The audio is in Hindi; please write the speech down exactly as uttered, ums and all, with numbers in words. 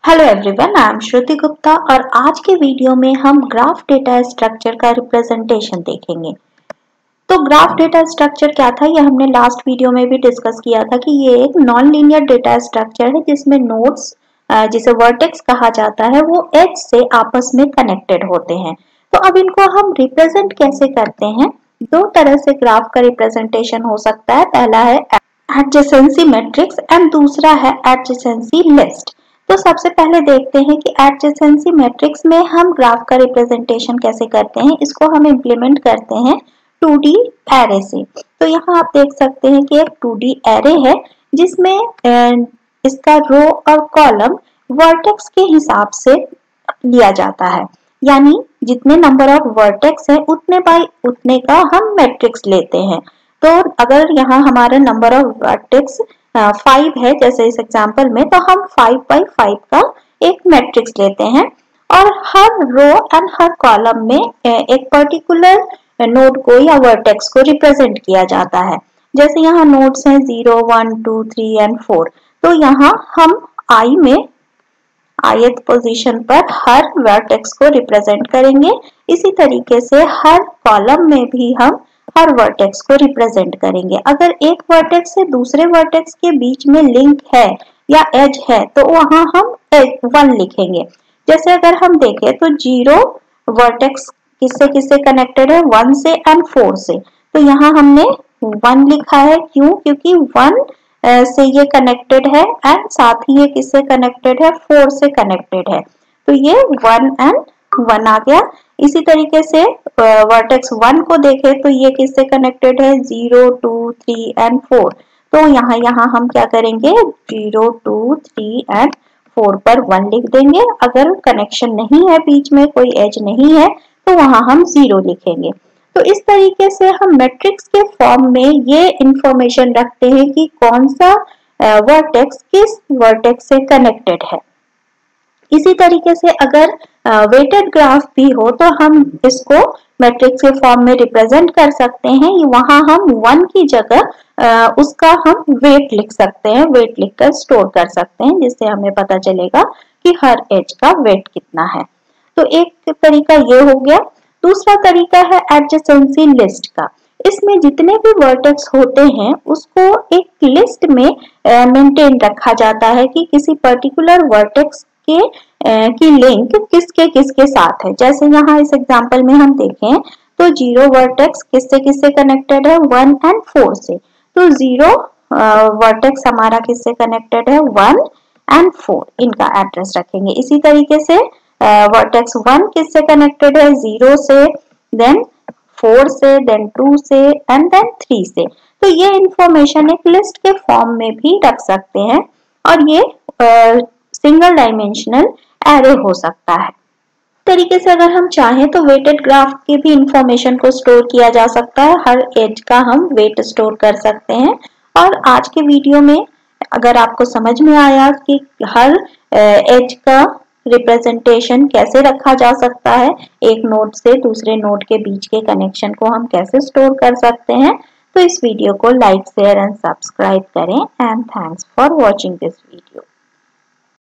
Hello everyone, I am Shruti Gupta और आज के वीडियो में हम ग्राफ डेटा स्ट्रक्चर का रिप्रेजेंटेशन देखेंगे। तो ग्राफ डेटा स्ट्रक्चर क्या था, ये हमने लास्ट वीडियो में भी डिस्कस किया था कि ये एक नॉन लीनियर डेटा स्ट्रक्चर है जिसमें नोड्स, जिसे वर्टेक्स कहा जाता है, वो एज से आपस में कनेक्टेड होते हैं। तो अब इनको हम रिप्रेजेंट कैसे करते हैं? दो तरह से ग्राफ का रिप्रेजेंटेशन हो सकता है। पहला है एडजेसेंसी मैट्रिक्स एंड दूसरा है एडजेसेंसी लिस्ट। तो सबसे पहले देखते हैं कि एडजेसेंसी मैट्रिक्स में हम ग्राफ का रिप्रेजेंटेशन कैसे करते हैं। इसको हम इम्प्लीमेंट करते हैं टू डी एरे से। तो यहाँ आप देख सकते हैं कि एक टू डी एरे है जिसमें इसका रो और कॉलम वर्टेक्स के हिसाब से लिया जाता है, यानी जितने नंबर ऑफ वर्टेक्स है उतने बाय उतने का हम मैट्रिक्स लेते हैं। तो अगर यहाँ हमारा नंबर ऑफ वर्टेक्स फाइव है जैसे इस एग्जांपल में, तो हम फाइव बाई फाइव का एक मैट्रिक्स लेते हैं और हर रो एंड हर कॉलम में एक पर्टिकुलर नोड को या वर्टेक्स को रिप्रेजेंट किया जाता है। जैसे यहाँ नोड्स हैं zero one two three and four, तो यहाँ हम आई में ith पोजीशन पर हर वर्टेक्स को रिप्रेजेंट करेंगे। इसी तरीके से हर कॉलम में भी हम हर वर्टेक्स को रिप्रेजेंट करेंगे। अगर एक वर्टेक्स से दूसरे वर्टेक्स के बीच में लिंक है या एज है तो वहां हम वन लिखेंगे। जैसे अगर हम देखें तो जीरो वर्टेक्स किससे किससे कनेक्टेड है? वन से एंड फोर से। तो यहाँ हमने वन लिखा है, क्यों? क्योंकि वन से ये कनेक्टेड है एंड साथ ही ये किससे कनेक्टेड है? फोर से कनेक्टेड है। तो ये वन एंड वन आ गया। इसी तरीके से वर्टेक्स वन को देखें तो ये किससे कनेक्टेड है? Zero two three and four. तो यहाँ यहाँ हम क्या करेंगे? Zero two three and four पर वन लिख देंगे। अगर कनेक्शन नहीं है, बीच में कोई एज नहीं है, तो वहां हम जीरो लिखेंगे। तो इस तरीके से हम मैट्रिक्स के फॉर्म में ये इंफॉर्मेशन रखते हैं कि कौन सा वर्टेक्स किस वर्टेक्स से कनेक्टेड है। इसी तरीके से अगर वेटेड ग्राफ भी हो तो हम इसको मैट्रिक्स के फॉर्म में रिप्रेजेंट कर सकते हैं। वहां हम वन की जगह उसका हम वेट लिख सकते हैं, वेट लिखकर स्टोर कर सकते हैं, जिससे हमें पता चलेगा कि हर एज का वेट कितना है। तो एक तरीका ये हो गया। दूसरा तरीका है एडजेसेंसी लिस्ट का। इसमें जितने भी वर्टेक्स होते हैं उसको एक लिस्ट में मेंटेन रखा जाता है कि किसी पर्टिकुलर वर्टेक्स के ए, की लिंक किसके किसके साथ है। जैसे यहाँ इस एग्जांपल में हम देखें तो जीरो वर्टेक्स किससे किससे कनेक्टेड है? वन एंड फोर से। तो जीरो वर्टेक्स हमारा किससे कनेक्टेड है? One and four. इनका एड्रेस रखेंगे। इसी तरीके से वर्टेक्स वन किससे कनेक्टेड है? जीरो से, देन फोर से, देन टू से एंड देन थ्री से। तो ये इंफॉर्मेशन एक लिस्ट के फॉर्म में भी रख सकते हैं और ये सिंगल डायमेंशनल एरे हो सकता है। तरीके से अगर हम चाहें तो वेटेड ग्राफ के भी इंफॉर्मेशन को स्टोर किया जा सकता है। हर एज का हम वेट स्टोर कर सकते हैं। और आज के वीडियो में अगर आपको समझ में आया कि हर एज का रिप्रेजेंटेशन कैसे रखा जा सकता है, एक नोड से दूसरे नोड के बीच के कनेक्शन को हम कैसे स्टोर कर सकते हैं, तो इस वीडियो को लाइक, शेयर एंड सब्सक्राइब करें। And thanks for watching this video.